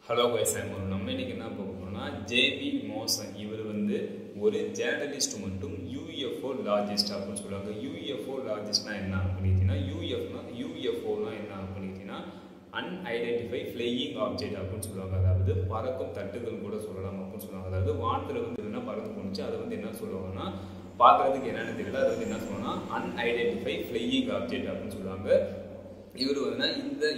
Hello guys, I'm Arun. நம்ம இன்னைக்கு என்ன பார்க்க போறோம்னா ஜேபி மோசன் இவர் வந்து ஒரு ஜேர்னலிஸ்ட் மட்டும் UFO லாஜிஸ்ட் அப்படினு சொல்றாங்க. UFO லாஜிஸ்ட்னா என்ன அப்படினா UFOனா என்ன அப்படினா unidentified flying object அப்படினு சொல்றாங்க. அதாவது பறக்கும் தட்டுகள் கூட சொல்லலாம் அப்படினு சொல்றாங்க. அதாவது வானத்துல வந்து என்ன பறந்து போனுச்சு அதை வந்து என்ன சொல்லுவாங்கன்னா பார்க்கிறதுக்கு என்னன்னு தெரியல அது வந்து என்ன சொல்றாங்கன்னா unidentified flying object அப்படினு சொல்றாங்க. இவர் வந்து இந்த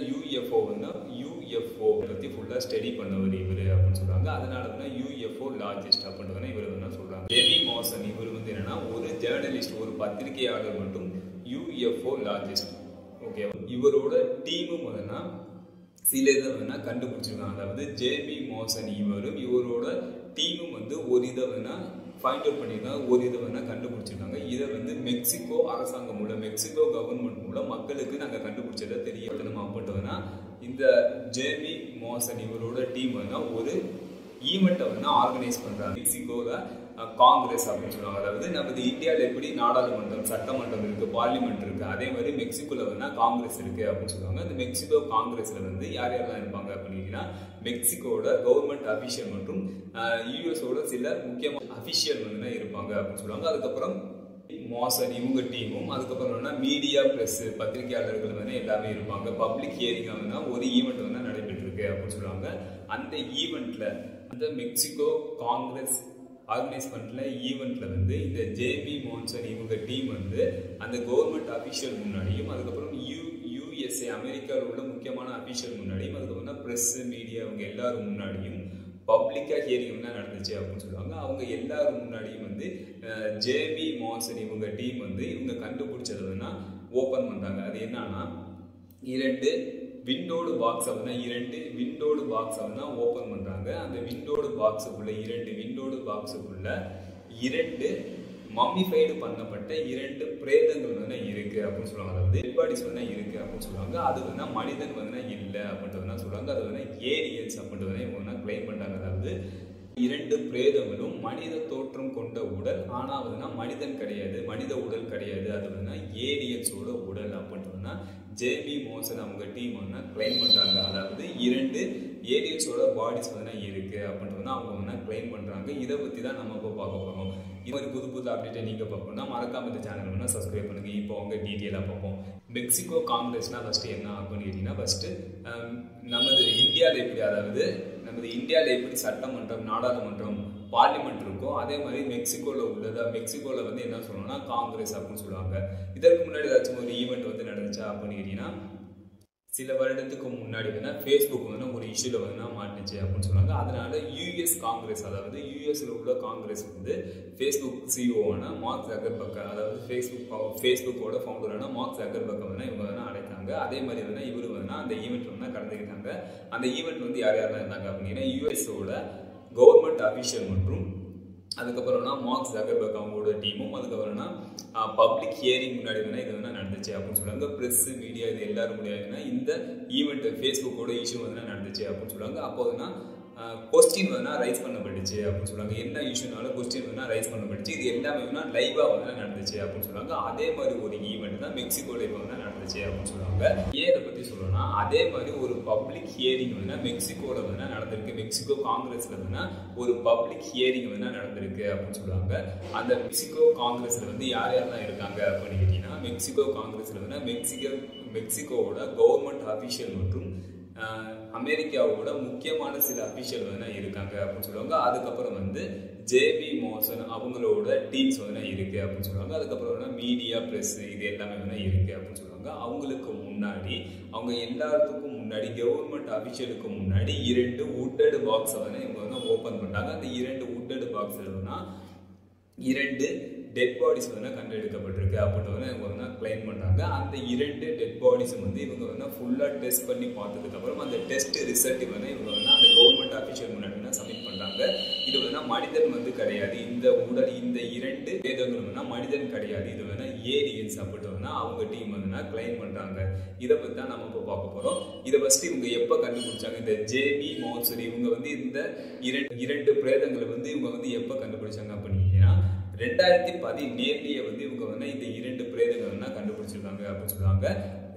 UFO பத்தி ஃபுல்லா ஸ்டடி பண்ணவர் இவர் அப்படினு சொல்றாங்க. அதனால தான் UFO லாஜிஸ்ட் அப்படினு இவர் வந்து சொல்றாங்க. ஜேபி மோசன் இவர் வந்து என்னன்னா ஒரு ஜர்னலிஸ்ட் ஒரு பத்திரிகையாளர் மட்டும் UFO லாஜிஸ்ட். ஓகே, இவரோட டீமும் வந்து சில இதை வந்து கண்டுபிடிச்சிருக்காங்க. அதாவது ஜேபி மோசன் இவரோட டீமும் வந்து ஒரு இதை வந்து ஃபைண்ட் அவுட் பண்ணியிருக்காங்க, ஒரு இதை வந்து கண்டுபிடிச்சிருக்காங்க. இதை வந்து மெக்சிகோ அரசாங்கம் மூலம் மெக்சிகோ கவர்மெண்ட் மூலம் மக்களுக்கு நாங்கள் கண்டுபிடிச்சதை தெரியப்படுத்தணும் அப்படின்னா இந்த ஜேபி மோசன் இவரோட டீம் வந்து ஒரு ஈவெண்ட்டை வந்து ஆர்கனைஸ் பண்ணுறாங்க. மெக்சிகோவில் காங்கிரஸ் அப்படின்னு சொல்லுவாங்க. அதாவது நமது இந்தியாவில் எப்படி நாடாளுமன்றம் சட்டமன்றம் இருக்குது, பார்லிமெண்ட் இருக்குது, அதே மாதிரி மெக்சிகோவில் வந்து காங்கிரஸ் இருக்குது அப்படின்னு சொல்லுவாங்க. இந்த மெக்சிகோ காங்கிரஸில் வந்து யார் யாரெல்லாம் இருப்பாங்க அப்படின்னா மெக்சிகோட கவர்மெண்ட் அஃபிஷியல் மற்றும் யூஎஸோட சில முக்கியமான அஃபிஷியல் வந்து இருப்பாங்க அப்படின்னு சொல்லுவாங்க. அதுக்கப்புறம் மோசன் இவங்க டீமும் அதுக்கப்புறம் மீடியா பிரஸ் பத்திரிகையாளர்கள் வந்து எல்லாமே இருப்பாங்க. பப்ளிக் ஹியரிங் வந்து ஒரு ஈவெண்ட் வந்து நடைபெற்றிருக்கு அப்படின்னு சொல்லுவாங்க. அந்த ஈவெண்ட்ல அந்த மெக்சிகோ காங்கிரஸ் ஆர்கனைஸ் பண்ணல ஈவெண்ட்ல வந்து இந்த ஜேபி மோசன் இவங்க டீம் வந்து அந்த கவர்மெண்ட் அஃபிஷியல் முன்னாடியும் அதுக்கப்புறம் USA அமெரிக்காவில் உள்ள முக்கியமான அஃபிஷியல் முன்னாடியும் அதுக்கப்புறம் பிரஸ் மீடியா அவங்க எல்லாரும் முன்னாடியும் பப்ளிக்காக ஹியரிங் வந்து நடந்துச்சு அப்படின்னு சொல்லுவாங்க. அவங்க எல்லாரும் முன்னாடியும் வந்து ஜேபி மோசன் இவங்க டீம் வந்து இவங்க கண்டுபிடிச்சது வந்து ஓப்பன் பண்ணுறாங்க. அது என்னன்னா இரண்டு விண்டோடு பாக்ஸை வந்து ஓப்பன் பண்ணுறாங்க. அந்த விண்டோடு பாக்ஸுக்குள்ள இரண்டு மம்மிஃபைடு பண்ணப்பட்ட இரண்டு பிரேதங்கள் வந்து இருக்கு அப்படின்னு சொல்லுவாங்க. அதாவது டெட் பாடிஸ் வந்து இருக்கு அப்படின்னு சொல்லுவாங்க. அது வந்து மனிதன் வந்து இல்லை அப்படின்ட்டு சொல்லுவாங்க. அது வந்து ஏலியன்ஸ் அப்படின்ட்டு இவங்க கிளைம் பண்றாங்க. அதாவது இரண்டு பிரேதங்களும் மனித தோற்றம் கொண்ட உடல், ஆனா வந்து மனிதன் கிடையாது, மனித உடல் கிடையாது, அது வந்து ஏலியன்ஸோட உடல் அப்படின்ட்டு ஜேபி மோசன் அவங்க டீம் வந்து கிளைம் பண்றாங்க. அதாவது இரண்டு ஏலியன்ஸோட பாடிஸ் வந்து இருக்கு அப்படின்ட்டு அவங்க வந்து கிளைம் பண்றாங்க. இதை பத்தி தான் நம்ம இப்போ பார்க்க போறோம். இது மாதிரி புது அப்டேட்டை நீங்க பார்க்கணும்னா மறக்காம இந்த சேனல் வந்து சப்ஸ்கிரைப் பண்ணுங்க. இப்போ அவங்க டீட்டெயிலாக பார்ப்போம். மெக்சிகோ காங்கிரஸ்னா ஃபர்ஸ்ட் என்ன அப்படின்னு கேட்டீங்கன்னா ஃபர்ஸ்ட் நமது இந்தியாவில் எப்படி, அதாவது நமது இந்தியாவில் எப்படி சட்டமன்றம் நாடாளுமன்றம் பார்லிமெண்ட் இருக்கோ அதே மாதிரி மெக்சிகோவில் வந்து என்ன சொல்லணும்னா காங்கிரஸ் அப்படின்னு சொல்லுவாங்க. இதற்கு முன்னாடி ஏதாச்சும் ஒரு ஈவெண்ட் வந்து நடந்துச்சா அப்படின்னு கேட்டீங்கன்னா சில வருடத்துக்கு முன்னாடி வந்து ஃபேஸ்புக் வந்து ஒரு இஷ்யூல வந்து மாட்டுச்சு அப்படின்னு சொல்லுவாங்க. அதனால US காங்கிரஸ், அதாவது யூஎஸ்ல உள்ள காங்கிரஸ் வந்து ஃபேஸ்புக் சிஇஓவான மார்க் ஜக்கர்பர்க், அதாவது ஃபேஸ்புக்கோட ஃபவுண்டரான மார்க் ஜக்கர்பர்க் வந்து இவங்க வந்து அழைத்தாங்க. அதே மாதிரி வந்து இவரு வந்து அந்த ஈவெண்ட் வந்து கலந்துக்கிட்டாங்க. அந்த ஈவெண்ட் வந்து யாரெல்லாம் இருந்தாங்க அப்படின்னா யூஎஸோட கவர்மெண்ட் அஃபிஷியல் மற்றும் அதுக்கப்புறம்னா மார்க் ஜக்கர்பர்க் அவங்களோட டீமும் அதுக்கப்புறம்னா பப்ளிக் ஹியரிங் முன்னாடி வந்து இது வந்து நடந்துச்சு அப்படின்னு சொல்லுவாங்க. பிரஸ் மீடியா இது எல்லாரும் முடியாதுன்னா இந்த ஈவெண்ட் ஃபேஸ்புக்கோட இஷ்யூ வந்து நடந்துச்சு அப்படின்னு சொல்லுவாங்க. அப்போதுன்னா கொஸ்டின் வந்து ரைஸ் பண்ணப்பட்டுச்சு அப்படின்னு சொல்லுவாங்க. என்ன இஷ்யூனாலும் கொஸ்டின் வந்து ரைஸ் பண்ணப்பட்டுச்சு. இது எல்லாமே வந்து லைவா வந்து நடந்துச்சு அப்படின்னு சொல்லுவாங்க. அதே மாதிரி ஒரு ஈவெண்ட் தான் மெக்சிகோல இப்போ வந்து நடந்துச்சு அப்படின்னு சொல்லுவாங்க. ஏன் இதை பத்தி சொல்லணும்னா அதே மாதிரி ஒரு பப்ளிக் ஹியரிங் வந்து மெக்சிகோல வந்து நடந்திருக்கு. மெக்சிகோ காங்கிரஸ்ல வந்து ஒரு பப்ளிக் ஹியரிங் வந்து நடந்திருக்கு அப்படின்னு சொல்லுவாங்க. அந்த மெக்சிகோ காங்கிரஸ்ல வந்து யார் யாரெல்லாம் இருக்காங்க அப்படின்னு கேட்டீங்கன்னா மெக்சிகோ காங்கிரஸ்ல வந்து மெக்சிகோவோட கவர்மெண்ட் அஃபிஷியல் மற்றும் அமெரிக்காவோட முக்கியமான சில அஃபிஷியல் வந்து இருக்காங்க அப்படின்னு சொல்லுவாங்க. அதுக்கப்புறம் வந்து ஜேபி மோசன் அவங்களோட டீம்ஸ் வந்து இருக்கு அப்படின்னு சொல்லுவாங்க. அதுக்கப்புறம் மீடியா பிரஸ் இது எல்லாமே வந்து இருக்கு அப்படின்னு சொல்லுவாங்க. அவங்களுக்கு முன்னாடி அவங்க எல்லாத்துக்கும் முன்னாடி கவர்மெண்ட் அஃபிஷியலுக்கு முன்னாடி இரண்டு உட்டட் பாக்ஸை வந்து இவங்க வந்து ஓப்பன் பண்ணாங்க. அந்த இரண்டு உட்டட் பாக்ஸில் இரண்டு டெட் பாடிஸ் வந்து கண்டெடுக்கப்பட்டிருக்கு அப்படின்னு இவங்க வந்து கிளைம் பண்ணாங்க. அந்த இரண்டு டெட் பாடிஸும் வந்து இவங்க வந்து ஃபுல்லாக டெஸ்ட் பண்ணி பார்த்ததுக்கு அப்புறம் அந்த டெஸ்ட் ரிசல்ட் வந்து இவங்க வந்து அந்த கவர்மெண்ட் அஃபிஷியல் முன்னாடி சப்மிட் பண்றாங்க. இது வந்து மனிதன் வந்து கிடையாது, இந்த உடல் இந்த இரண்டு வேதங்கள் வந்து மனிதன் கிடையாது, இது வந்து ஏலியன்ஸ் அப்படின்னு அவங்க டீம் வந்து கிளைம் பண்றாங்க. இதை பத்தி தான் நம்ம இப்போ பார்க்க போறோம். இதை ஃபர்ஸ்ட் இவங்க எப்போ கண்டுபிடிச்சாங்க, இந்த ஜேபி மோசன் இவங்க வந்து இந்த இரண்டு பிரேதங்களை வந்து இவங்க வந்து எப்போ கண்டுபிடிச்சாங்க அப்படின்னா 2017 வந்து இவங்க வந்து இந்த இரண்டு பிரேதங்கள் கண்டுபிடிச்சிருக்காங்க அப்படின்னு சொல்லுவாங்க.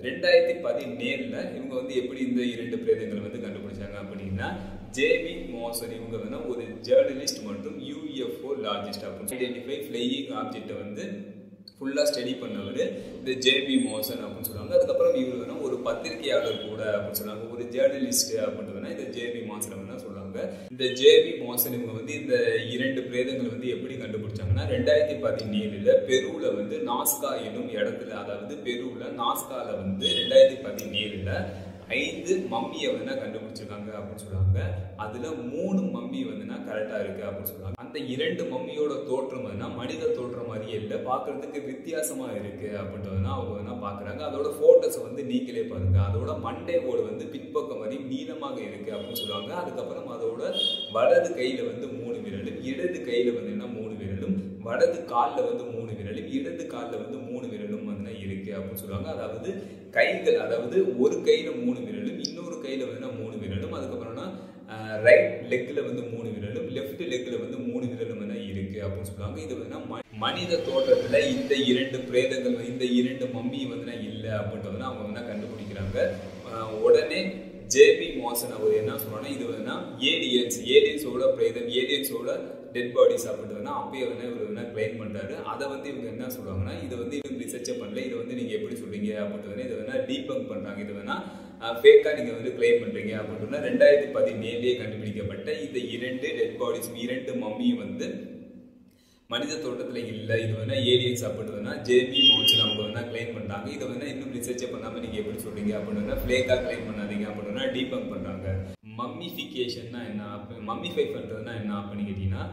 2017ல இவங்க வந்து எப்படி இந்த இரண்டு பிரேதங்களை வந்து கண்டுபிடிச்சாங்க அப்படின்னா, ஜேவி மோசன் இவங்க வந்து ஒரு ஜேர்னலிஸ்ட் மற்றும் யூஎஃப்ஓ லாஜிஸ்ட் அப்படின்னு ஐடென்டிஃபை ஃப்ளையிங் ஆப்ஜெக்டை வந்து ஃபுல்லாக ஸ்டடி பண்ணவர் இந்த ஜேபி மோசன் அப்படின்னு சொல்லுவாங்க. அதுக்கப்புறம் இவர் வேணா ஒரு பத்திரிகையாளர் கூட அப்படின்னு சொல்லுவாங்க, ஒரு ஜேர்னலிஸ்ட் அப்படின்ட்டு இந்த ஜேபி மோசன் வேணா சொல்லுவாங்க. இந்த ஜேபி மோசன் இவங்க வந்து இந்த இரண்டு பிரேதங்கள் வந்து எப்படி கண்டுபிடிச்சாங்கன்னா, 2017ல பெருவில் வந்து நாஸ்கா என்னும் இடத்துல, அதாவது பெருவில் நாஸ்கால வந்து 2017ல 5 மம்மியை வந்து கண்டுபிடிச்சிருக்காங்க அப்படின்னு சொல்லுவாங்க. அதுல 3 மம்மி வந்துன்னா கரெக்டா இருக்கு அப்படின்னு சொல்லுவாங்க. அந்த 2 மம்மியோட தோற்றம் வந்து மனித தோற்றம் மாதிரியே இல்லை, பார்க்கறதுக்கு வித்தியாசமா இருக்கு அப்படின்றதுனா அவங்க வந்து பாக்குறாங்க. அதோட போட்டோஸ் வந்து நீங்களே பாருங்க. அதோட மண்டே ஓடு வந்து பின்பக்கம் வரை நீளமாக இருக்கு அப்படின்னு சொல்லுவாங்க. அதுக்கப்புறம் அதோட வலது கையில வந்து 3 விரலும், இடது கையில வந்து 3 விரலும், வலது காலில் வந்து 3 விரலும், இடது காலில் வந்து 3 விரலும் வந்து இருக்கு அப்படின்னு சொல்லுவாங்க. அதாவது கைகள், அதாவது ஒரு கையில 3 விரலும், இன்னொரு கையில வந்து 3 விரலும், அதுக்கப்புறம்னா ரைட் லெக்ல வந்து 3 விரலும், லெஃப்ட் லெக்ல வந்து 3 விரலும் இருக்கு அப்படின்னு சொல்லுவாங்க. இது வந்து மனித தோற்றத்துல இந்த இரண்டு பிரேதங்கள், இந்த இரண்டு மம்மி வந்து இல்லை அப்படின்றது அவங்க வந்து கண்டுபிடிக்கிறாங்க. உடனே ஜேபி மோசன் அவர் என்ன சொல்றாங்கன்னா, இது வந்து ஏலியன்ஸோட பிரேதம், ஏலியன்ஸோட டெட் பாடிஸ் அப்படின்றதுனா அப்பயே வந்து இவர் வந்து கிளைம் பண்றாரு. அதை வந்து இவங்க என்ன சொல்றாங்கன்னா, இதை வந்து இவங்க ரிசர்ச்சே பண்ணல, இதை வந்து நீங்க எப்படி சொல்றீங்க அப்படின்றது இதை வேணா டீபங்க் பண்றாங்க. இது வேணா ஃபேக்கா நீங்க வந்து கிளைம் பண்றீங்க அப்படின்னா 2017 கண்டுபிடிக்கப்பட்ட இந்த இரண்டு டெட் பாடிஸ், இரண்டு மம்மியும் வந்து மனித தோட்டத்துல இல்லை, இது வந்து ஏலியன்ஸ் அப்படின்றதுனா ஜேபி மோசன் அவங்க வந்து கிளைம் பண்றாங்க. இதை வந்து இன்னும் ரிசர்ச்சே பண்ணாம நீங்க எப்படி சொல்றீங்க அப்படின்னா ஃபேக்கா கிளைம் பண்ணாதீங்க அப்படின்னா டீபங்க் பண்றாங்க. மம்மிஃபிகேஷன்னா என்ன, மம்மிஃபை பண்றதுன்னா என்ன அப்படின்னு கேட்டீங்கன்னா,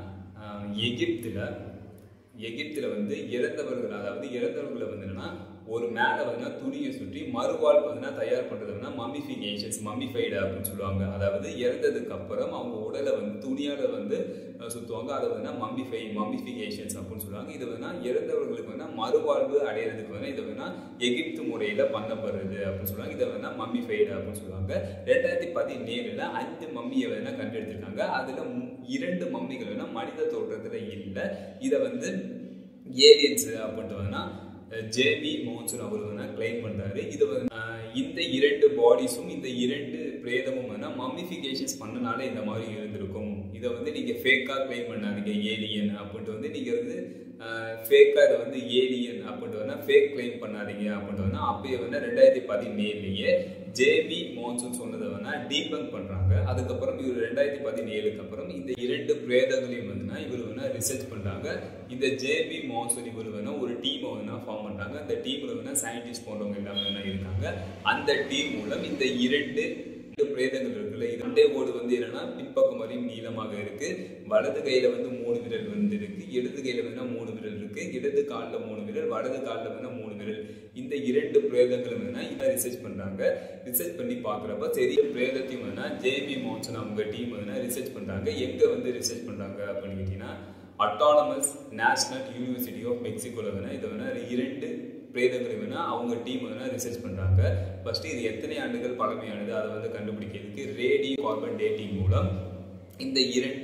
எகிப்துல வந்து இறந்தவர்கள், அதாவது இறந்தவர்களை வந்து என்னன்னா ஒரு மேலே வந்து துணியை சுற்றி மறுவாழ்வு வந்து தயார் பண்றதுன்னா மம்மிஃபிகேஷன்ஸ், மம்மிஃபைடு அப்படின்னு சொல்லுவாங்க. அதாவது இறந்ததுக்கு அப்புறம் அவங்க உடலை வந்து துணியால வந்து சுற்றுவாங்க. அதை வந்து மம்மிஃபிகேஷன்ஸ் அப்படின்னு சொல்லுவாங்க. இது வந்து இறந்தவர்களுக்கு வந்து மறுவாழ்வு அடையிறதுக்கு வந்து இதை வந்து எகிப்து முறையில பண்ணப்படுறது அப்படின்னு சொல்லுவாங்க. இதை வந்து மம்மிஃபைடு அப்படின்னு சொல்லுவாங்க. 2017ல 5 மம்மியை வந்து கண்டெடுத்திருக்காங்க. அதுல 2 மம்மிகள் வந்து மனித தோற்றத்துல இல்லை. இதை வந்து ஏலியன்ஸ் அப்படின்ட்டு ஜேபி மோசன் அவர் வந்து கிளைம் பண்றாரு. இது வந்து இந்த இரண்டு பாடிஸும் இந்த இரண்டு பிரேதமும் வந்து மம்மிஃபிகேஷன்ஸ் பண்ணனால இந்த மாதிரி இருந்திருக்கும். இதை வந்து நீங்க ஃபேக்கா கிளைம் பண்ணாதீங்க ஏலியன் அப்படின்ட்டு வந்து நீங்க வந்து ஃபேக்கா இதை வந்து ஏலியன் அப்படின்ட்டு ஃபேக் கிளைம் பண்ணாதீங்க அப்படின்ட்டு அப்பயே வந்து 2017லயே ஜேபி மோசன் சொன்னதை வந்து டீபங்க் பண்றாங்க. அதுக்கப்புறம் இவர் 2017க்கு அப்புறம் இந்த இரண்டு பிரேதங்களையும் வந்து இவர் வந்து ரிசர்ச் பண்றாங்க. இந்த ஜேபி மோசன் இவர் வந்து ஒரு டீமை வந்து ஃபார்ம் பண்றாங்க. அந்த டீம்ல வந்து சயின்டிஸ்ட் போன்றவங்க எல்லாமே இருக்காங்க. அந்த டீம் மூலம் இந்த இரண்டு பிரேதங்கள் இருக்குல்ல, இரண்டே ஓடு வந்து என்னன்னா பின்பக்கம் வரையும் நீளமாக இருக்கு, வலது கையில வந்து 3 விரல் வந்து இருக்கு, இடது கையில வந்து 3 விரல் இருக்கு, இடது காலில் 3 விரல், வலது காலில் வந்து 3 விரல். இந்த இரண்டு பிரேதங்களும் வந்து ரிசர்ச் பண்றாங்க. ரிசர்ச் பண்ணி பாக்குறப்ப சரி பிரேதத்தையும் வந்து ஜேபி மோசன் அவங்க டீம் வந்து ரிசர்ச் பண்றாங்க. எங்க வந்து ரிசர்ச் பண்றாங்க அப்படின்னு கேட்டீங்கன்னா, அட்டானமஸ் நேஷனல் யூனிவர்சிட்டி ஆஃப் மெக்சிகோல வந்து இதை வந்து இரண்டு பிரேதங்களை வந்து அவங்க டீம் வந்து ரிசர்ச் பண்றாங்க. ஃபர்ஸ்ட் இது எத்தனை ஆண்டுகள் பழமையானது அதை வந்து கண்டுபிடிக்கிறதுக்கு ரேடியோ கார்பன் டேட்டிங் மூலம் இந்த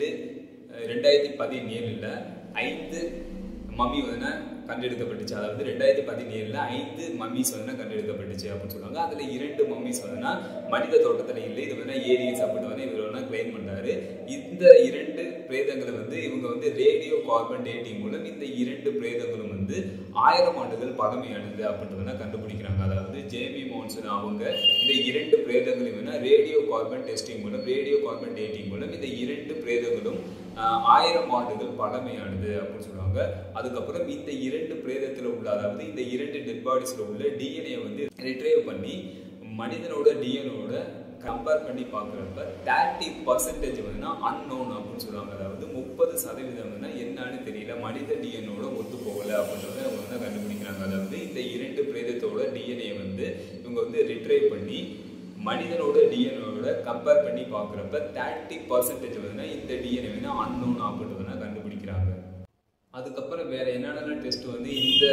2017ல 5 மம்மி வந்து கண்டெடுக்கப்பட்டுச்சு. அதாவது 2017ல 5 மம்மிஸ் வந்து கண்டெடுக்கப்பட்டுச்சு அப்படின்னு சொல்லுவாங்க. அதுல 2 மம்மிஸ் வந்து மனித தோட்டத்துல இல்லை, இது வந்து ஏலியன்ஸ் அப்படின்னு வந்து இவர் வந்து கிளைம் பண்றாரு. இந்த 2 பிரேதங்களை வந்து இவங்க வந்து ரேடியோ கார்பன் டேட்டிங் மூலம் இந்த 2 பிரேதங்களும் வந்து 1000 ஆண்டுகள் பழமையானது அப்படின்னு வந்து கண்டுபிடிக்கிறாங்க. அதாவது ஜேபி மோசன் அவங்க இந்த 2 பிரேதங்களையும் வந்து ரேடியோ கார்பன் டெஸ்டிங் மூலம், ரேடியோ கார்பன் டேட்டிங் மூலம் இந்த 2 பிரேதங்களும் 1000 ஆண்டுகள் பழமையானது அப்படின்னு சொல்லுவாங்க. அதுக்கப்புறம் இந்த 2 பிரேதத்துல உள்ள, அதாவது இந்த 2 டெட் பாடிஸ்ல உள்ள டிஎன்ஏ வந்து ரிட்ரைவ் பண்ணி மனிதனோட டிஎன்ஏவோட கம்பேர் பண்ணி பார்க்குறப்ப 30% வந்து அன்னோன் அப்படின்னு சொல்லுவாங்க. அதாவது 30% வந்து என்னன்னு தெரியல, மனித டிஎன்ஏவோட ஒத்து போகல அப்படின்றத அவங்க வந்து கண்டுபிடிக்கிறாங்க. அதாவது இந்த 2 பிரேதத்தோட டிஎன்ஏ வந்து இவங்க வந்து ரிட்ரைவ் பண்ணி மனிதனோட டிஎன்ஏவோட கம்பேர் பண்ணி பார்க்குறப்ப 30% வந்து இந்த டிஎன்ஏ வந்து அன்னோன் அப்படின்றத கண்டுபிடிக்கிறாங்க. அதுக்கப்புறம் வேற என்னென்ன டெஸ்ட் வந்து இந்த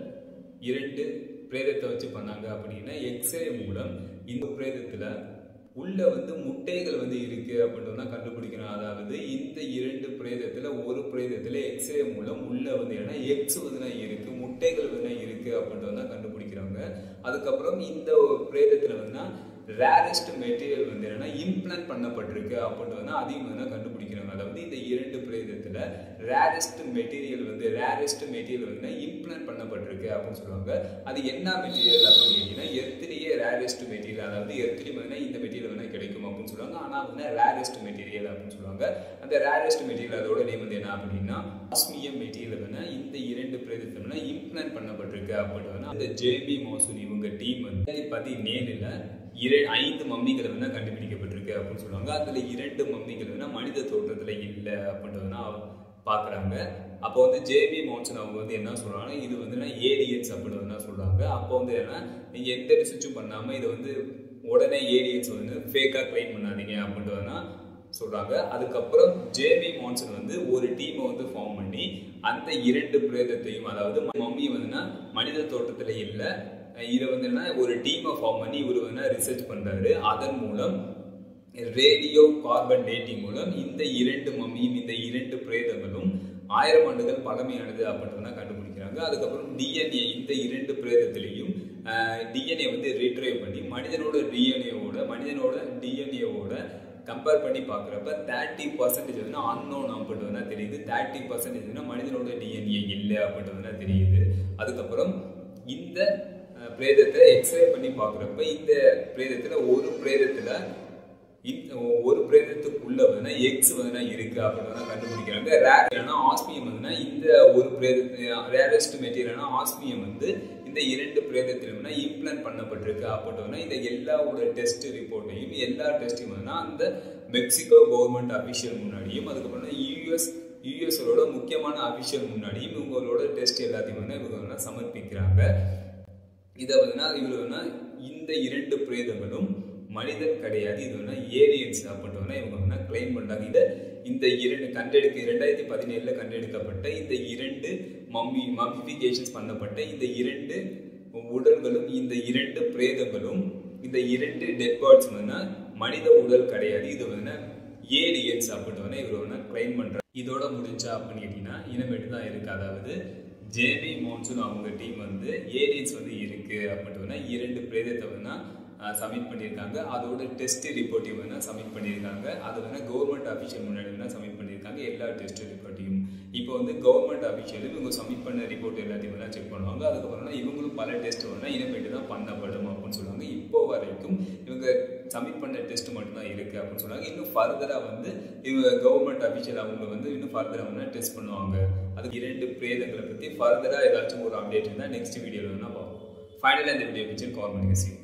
2 பிரேதத்தை வச்சு பண்ணாங்க அப்படின்னா, எக்ஸ்ரே மூலம் இந்த பிரேதத்துல உள்ள வந்து முட்டைகள் வந்து இருக்கு அப்படின்றத கண்டுபிடிக்கணும். அதாவது இந்த 2 பிரேதத்துல ஒரு பிரேதத்துல எக்ஸ்ரே மூலம் உள்ள வந்து என்ன எக்ஸ் வந்து இருக்கு, முட்டைகள் வந்து இருக்கு அப்படின்றத கண்டுபிடிக்கிறாங்க. அதுக்கப்புறம் இந்த பிரேதத்துல வந்து ரேரஸ்ட் மெட்டீரியல் வந்து என்னன்னா இம்ப்ளான்ட் பண்ணப்பட்டிருக்கு அப்படின்றத அதையும் வந்து கண்டுபிடிக்கிறாங்க. அதாவது இந்த 2 பிரேதத்துல ரேரஸ்ட் மெட்டீரியல் வந்து இம்ப்ளான்ட் பண்ணப்பட்டிருக்கு அப்படின்னு சொல்லுவாங்க. அது என்ன மெட்டீரியல் அப்படின்னு கேட்டீங்கன்னா எர்த்லியே ரேரஸ்ட் மெட்டீரியல். அதாவது எர்த்லி வந்து இந்த மெட்டீரியல் வந்து கிடைக்கும் அப்படின்னு சொல்லுவாங்க. ஆனா வந்து ரேரஸ்ட் மெட்டீரியல் அப்படின்னு சொல்லுவாங்க. அந்த ரேரஸ்ட் மெட்டீரியல் அதோட நேம் வந்து என்ன அப்படின்னா ஆஸ்மியம் மெட்டீரியல் வந்து இந்த 2 பிரேதத்துல இம்ப்ளான்ட் பண்ணப்பட்டிருக்கு அப்படின்னு இந்த ஜேபி மௌசன் இவங்க டீம் வந்து 2017ல 5 மம்மிகள் வந்து கண்டுபிடிக்கப்பட்டிருக்கு அப்படின்னு சொல்லுவாங்க. அதுல 2 மம்மிகள் வந்து மனித தோற்றத்துல இல்லை அப்படின்றதுனா பாக்குறாங்க. அப்போ வந்து ஜேபி மௌசன் அவங்க வந்து என்ன சொல்றாங்க, இது வந்து ஏலியன்ஸ் அப்படின்னு சொல்றாங்க. அப்போ வந்து என்ன நீங்க எந்த ரிசர்ச்சும் பண்ணாம இதை வந்து உடனே ஏலியன்ஸ் வந்து ஃபேக்கா கிளைம் பண்ணாதீங்க அப்படின்றதுனா சொல்றாங்க. அதுக்கப்புறம் ஜேபி மௌசன் வந்து ஒரு டீமை வந்து ஃபார்ம் பண்ணி அந்த 2 பிரேதத்தையும், அதாவது மம்மி வந்து மனித தோற்றத்துல இல்லை, இதை வந்து என்ன ஒரு டீமை ஃபார்ம் பண்ணி இவர் வந்து ரிசர்ச் பண்றாரு. அதன் மூலம் ரேடியோ கார்பன் டேட்டிங் மூலம் இந்த 2 மம்மியும் இந்த 2 பிரேதங்களும் 1000 ஆண்டுகள் பழமையானது அப்படின்றத கண்டுபிடிக்கிறாங்க. அதுக்கப்புறம் டிஎன்ஏ இந்த 2 பிரேதத்திலையும் டிஎன்ஏ வந்து ரீட்ரைவ் பண்ணி மனிதனோட டிஎன்ஏவோட கம்பேர் பண்ணி பார்க்குறப்ப 30% வந்து அன்னோன் அப்படின்றதுனா தெரியுது, 30% மனிதனோட டிஎன்ஏ இல்லை அப்படின்றதுனா தெரியுது. அதுக்கப்புறம் இந்த பிரேதத்தை எக்ஸ்ரே பண்ணி பார்க்குறப்ப இந்த பிரேதத்துல ஒரு பிரேதத்துக்குள்ள வந்து எக்ஸ் வந்து இருக்கு அப்படின்னு கண்டுபிடிக்கிறாங்க. ஆஸ்மியம் வந்து இந்த ஒரு ரேரஸ்ட் மெட்டீரியல் ஆஸ்மியம் வந்து இந்த 2 பிரேதத்திலும் இம்ப்ளான்ட் பண்ணப்பட்டிருக்கு அப்படின்னு இந்த எல்லாவோட டெஸ்ட் ரிப்போர்ட்டையும் எல்லா டெஸ்டையும் வந்து அந்த மெக்சிகோ கவர்மெண்ட் அபிஷியல் முன்னாடியும் அதுக்கப்புறம் யூஎஸோட முக்கியமான அபிஷியல் முன்னாடியும் இவங்களோட டெஸ்ட் எல்லாத்தையும் வந்து இவங்க சமர்ப்பிக்கிறாங்க. இதை வந்து இவங்க இந்த 2 பிரேதங்களும் மனிதன் கிடையாது, இது வந்து ஏலியன்ஸ் அப்படின்றவங்க இவங்க வந்து கிளைம் பண்றாங்க. இந்த 2017ல கண்டெடுக்கப்பட்ட இந்த 2 மம்மிஃபிகேஷன்ஸ் பண்ணப்பட்ட இந்த 2 உடல்களும் இந்த 2 பிரேதங்களும் இந்த 2 டெட் பாடிஸ் வந்து மனித உடல் கிடையாது, இது வந்து ஏலியன்ஸ் அப்படின்றவங்க இவர் வந்து கிளைம் பண்றாங்க. இதோட முடிஞ்சா அப்படின்னு கேட்டீங்கன்னா இனிமேட்டு தான் இருக்கு. அதாவது ஜேபி மௌசன் அவங்க டீம் வந்து ஏலியன்ஸ் வந்து இருக்கு அப்படின்னா 2 பிரேதத்தை வந்து சப்மிட் பண்ணியிருக்காங்க. அதோட டெஸ்ட் ரிப்போர்ட்டையும் வந்து சப்மிட் பண்ணியிருக்காங்க. அது வந்து கவர்மெண்ட் அஃபிஷியல் முன்னாடி வந்து சப்மிட் பண்ணியிருக்காங்க எல்லா டெஸ்ட் ரிப்போர்ட்டையும். இப்போ வந்து கவர்மெண்ட் அஃபிஷியலும் இவங்க சப்மிட் பண்ண ரிப்போர்ட் எல்லாத்தையும் வந்து செக் பண்ணுவாங்க. அதுக்கப்புறம் இவங்களும் பல டெஸ்ட் வந்து இனிமேட்டு தான் பண்ணப்படும் அப்படின்னு சொல்லுவாங்க. இப்போ வரைக்கும் இவங்க சப்மிட் பண்ண டெஸ்ட் மட்டும்தான் இருக்கு அப்படின்னு சொன்னாங்க. இன்னும் ஃபர்தரா வந்து இவங்க கவர்மெண்ட் அஃபிஷியல் அவங்க வந்து இன்னும் ஃபர்தரா வந்து டெஸ்ட் பண்ணுவாங்க. அதுக்கு 2 பிரேதங்களை பத்தி ஃபர்தரா ஏதாச்சும் ஒரு அப்டேட் இருந்தால் நெக்ஸ்ட் வீடியோவில் வந்து பார்ப்போம். ஃபைனலாக இந்த வீடியோ பிடிச்சி கவர் பண்ணுங்க.